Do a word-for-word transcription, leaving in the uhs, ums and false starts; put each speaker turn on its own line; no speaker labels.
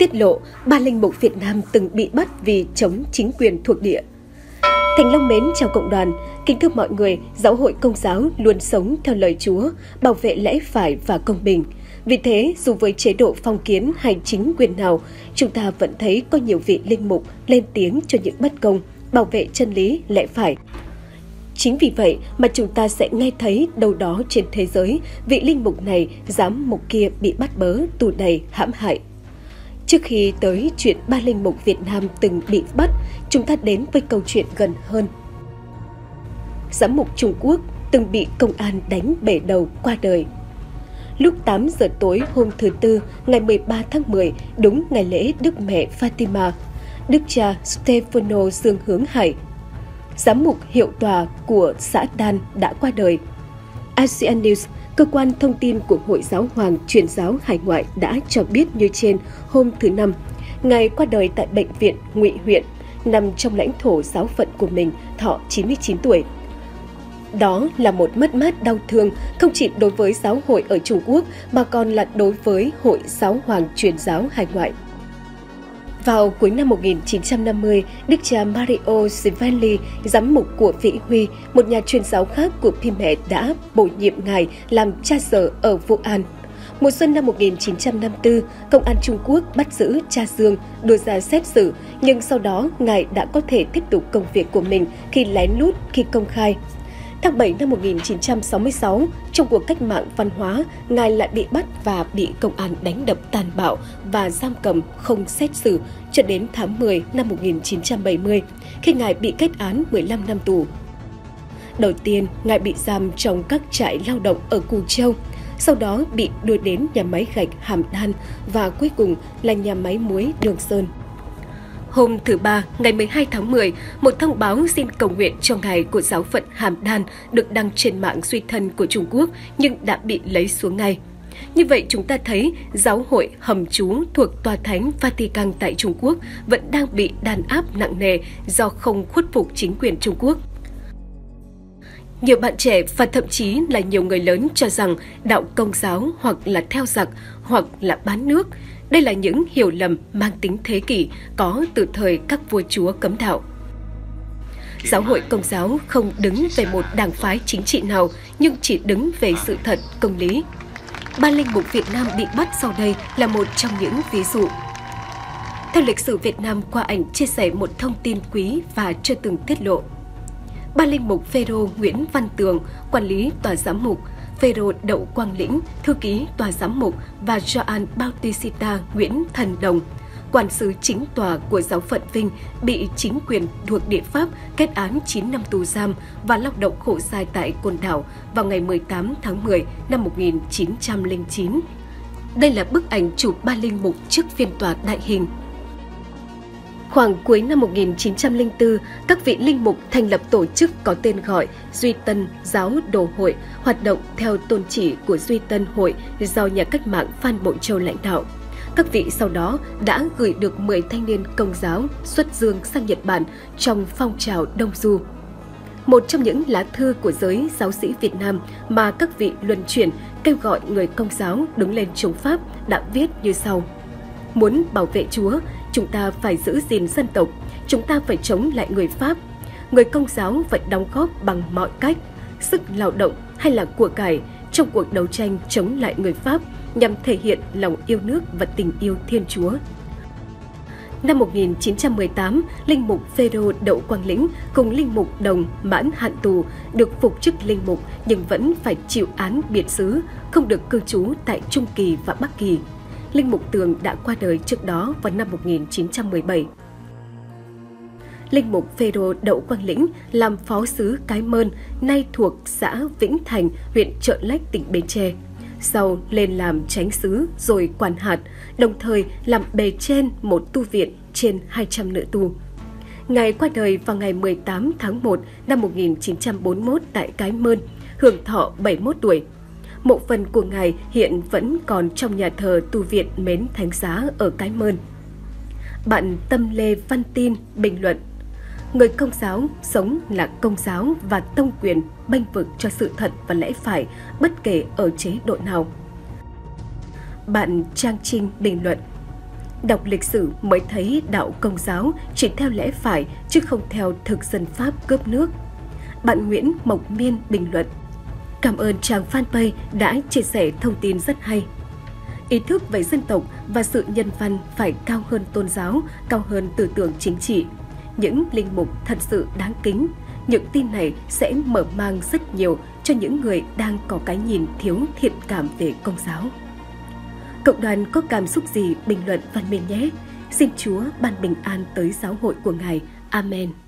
tiết lộ ba linh mục Việt Nam từng bị bắt vì chống chính quyền thuộc địa. Thành Long mến chào cộng đoàn, kính thưa mọi người, Giáo hội Công giáo luôn sống theo lời Chúa, bảo vệ lẽ phải và công bình. Vì thế, dù với chế độ phong kiến hay chính quyền nào, chúng ta vẫn thấy có nhiều vị linh mục lên tiếng cho những bất công, bảo vệ chân lý, lẽ phải. Chính vì vậy mà chúng ta sẽ nghe thấy đâu đó trên thế giới, vị linh mục này, giám mục kia bị bắt bớ, tù đầy, hãm hại. Trước khi tới chuyện ba linh mục Việt Nam từng bị bắt, chúng ta đến với câu chuyện gần hơn. Giám mục Trung Quốc từng bị công an đánh bể đầu qua đời. Lúc tám giờ tối hôm thứ Tư, ngày mười ba tháng mười, đúng ngày lễ Đức Mẹ Fatima, Đức cha Stefano Dương Hướng Hải, giám mục hiệu tòa của xã Đan đã qua đời. Asian News, cơ quan thông tin của Hội Giáo hoàng Truyền giáo Hải ngoại đã cho biết như trên hôm thứ Năm, Ngài qua đời tại Bệnh viện Ngụy Huyện, nằm trong lãnh thổ giáo phận của mình, thọ chín mươi chín tuổi. Đó là một mất mát đau thương không chỉ đối với giáo hội ở Trung Quốc mà còn là đối với Hội Giáo hoàng Truyền giáo Hải ngoại. Vào cuối năm một nghìn chín trăm năm mươi, Đức cha Mario Sivanli, giám mục của Vĩ Huy, một nhà truyền giáo khác của Pime đã bổ nhiệm Ngài làm cha sở ở Vũ An. Mùa xuân năm một nghìn chín trăm năm mươi tư, Công an Trung Quốc bắt giữ cha Dương, đưa ra xét xử, nhưng sau đó Ngài đã có thể tiếp tục công việc của mình khi lén lút, khi công khai. Tháng bảy năm một nghìn chín trăm sáu mươi sáu, trong cuộc cách mạng văn hóa, Ngài lại bị bắt và bị công an đánh đập tàn bạo và giam cầm không xét xử cho đến tháng mười năm một nghìn chín trăm bảy mươi, khi Ngài bị kết án mười lăm năm tù. Đầu tiên, Ngài bị giam trong các trại lao động ở Cù Châu, sau đó bị đưa đến nhà máy gạch Hàm Đan và cuối cùng là nhà máy muối Đường Sơn. Hôm thứ Ba, ngày mười hai tháng mười, một thông báo xin cầu nguyện cho Ngài của giáo phận Hàm Đan được đăng trên mạng duy thân của Trung Quốc nhưng đã bị lấy xuống ngay. Như vậy chúng ta thấy giáo hội hầm trú thuộc Tòa Thánh Vatican tại Trung Quốc vẫn đang bị đàn áp nặng nề do không khuất phục chính quyền Trung Quốc. Nhiều bạn trẻ và thậm chí là nhiều người lớn cho rằng đạo Công giáo hoặc là theo giặc hoặc là bán nước. Đây là những hiểu lầm mang tính thế kỷ có từ thời các vua chúa cấm đạo. Giáo hội Công giáo không đứng về một đảng phái chính trị nào nhưng chỉ đứng về sự thật, công lý. Ba linh mục Việt Nam bị bắt sau đây là một trong những ví dụ. Theo lịch sử Việt Nam qua ảnh chia sẻ một thông tin quý và chưa từng tiết lộ. Ba linh mục Phêrô Nguyễn Văn Tường, quản lý tòa giám mục, Phêrô Đậu Quang Lĩnh, thư ký tòa giám mục và Gioan Bautista Nguyễn Thần Đồng, quản sứ chính tòa của giáo phận Vinh, bị chính quyền thuộc địa Pháp kết án chín năm tù giam và lao động khổ sai tại Côn Đảo vào ngày mười tám tháng mười năm một nghìn chín trăm lẻ chín. Đây là bức ảnh chụp ba linh mục trước phiên tòa đại hình. Khoảng cuối năm một nghìn chín trăm lẻ tư, các vị linh mục thành lập tổ chức có tên gọi Duy Tân Giáo Đồ Hội, hoạt động theo tôn chỉ của Duy Tân Hội do nhà cách mạng Phan Bội Châu lãnh đạo. Các vị sau đó đã gửi được mười thanh niên Công giáo xuất dương sang Nhật Bản trong phong trào Đông Du. Một trong những lá thư của giới giáo sĩ Việt Nam mà các vị luân chuyển kêu gọi người Công giáo đứng lên chống Pháp đã viết như sau. Muốn bảo vệ Chúa, chúng ta phải giữ gìn dân tộc, chúng ta phải chống lại người Pháp. Người Công giáo phải đóng góp bằng mọi cách, sức lao động hay là của cải trong cuộc đấu tranh chống lại người Pháp nhằm thể hiện lòng yêu nước và tình yêu Thiên Chúa. Năm một nghìn chín trăm mười tám, linh mục Phêrô Đậu Quang Lĩnh cùng linh mục Đồng mãn hạn tù được phục chức linh mục nhưng vẫn phải chịu án biệt xứ, không được cư trú tại Trung Kỳ và Bắc Kỳ. Linh mục Tường đã qua đời trước đó vào năm một nghìn chín trăm mười bảy. Linh mục Phêrô Đậu Quang Lĩnh làm phó xứ Cái Mơn, nay thuộc xã Vĩnh Thành, huyện Chợ Lách, tỉnh Bến Tre. Sau lên làm chánh xứ rồi quản hạt, đồng thời làm bề trên một tu viện trên hai trăm nữ tu. Ngài qua đời vào ngày mười tám tháng một năm một nghìn chín trăm bốn mươi mốt tại Cái Mơn, hưởng thọ bảy mươi mốt tuổi. Mộ phần của Ngài hiện vẫn còn trong nhà thờ tu viện Mến Thánh Giá ở Cái Mơn. Bạn Tâm Lê Văn Tin bình luận: Người Công giáo sống là công giáo và tông quyền bênh vực cho sự thật và lẽ phải bất kể ở chế độ nào. Bạn Trang Trinh bình luận: Đọc lịch sử mới thấy đạo Công giáo chỉ theo lẽ phải chứ không theo thực dân Pháp cướp nước. Bạn Nguyễn Mộc Miên bình luận: Cảm ơn trang fanpage đã chia sẻ thông tin rất hay. Ý thức về dân tộc và sự nhân văn phải cao hơn tôn giáo, cao hơn tư tưởng chính trị. Những linh mục thật sự đáng kính. Những tin này sẽ mở mang rất nhiều cho những người đang có cái nhìn thiếu thiện cảm về Công giáo. Cộng đoàn có cảm xúc gì bình luận văn minh nhé. Xin Chúa ban bình an tới giáo hội của Ngài. Amen.